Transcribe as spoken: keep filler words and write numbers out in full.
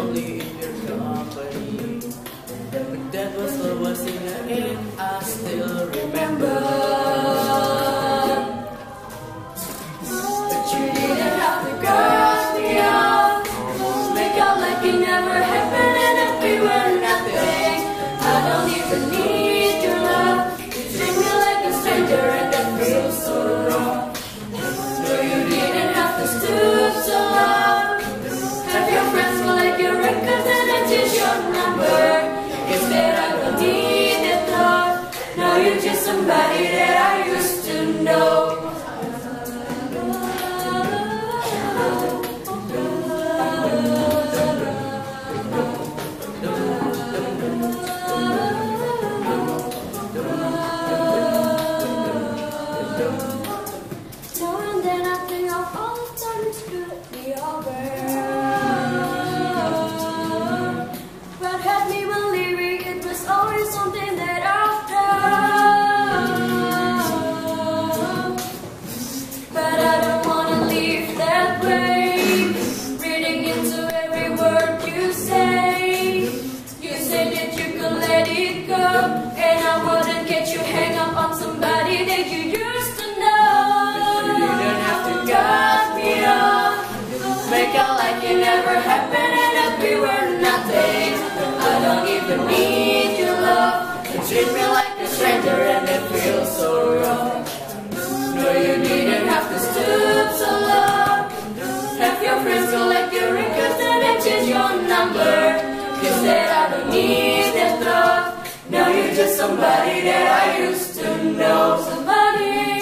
only in your company. But that was the worst thing and I still remember. But you didn't have to cut me off, make out like it never happened and that we were nothing. I don't even need your love. You treat me like a stranger and that feels so wrong. No, you didn't have to stoop so low. Have your friends collect your records and then change your number. Instead I don't need that thought. Now you're just somebody that I used to know. Now and then I think of all the times could be over, but had me believing it was always something that I've done. But I don't wanna live that way, reading into every word you say. You said that you could let it go, and I wouldn't get you hang up on somebody that you used to know. You didn't have to cut me off, Make out like it never happened and that we were nothing. I don't even need your love. You treat me like a stranger and it feels so wrong. No, you didn't have to stoop so low. Have your friends collect your records and then change your number. You said I don't need that love. Now you're just somebody that I used to know. Somebody